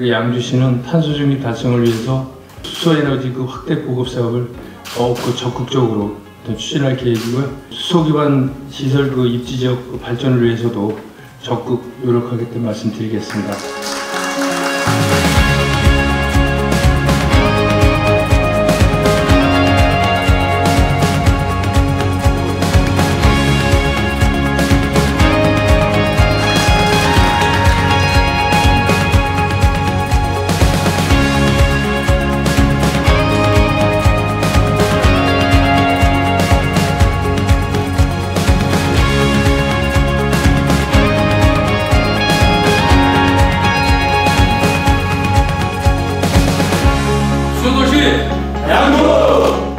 양주시는 탄소 중립 달성을 위해서 수소에너지 확대 보급 사업을 더욱 적극적으로 추진할 계획이고요. 수소 기반 시설 입지적 발전을 위해서도 적극 노력하겠다는 말씀드리겠습니다. 수도시 양구!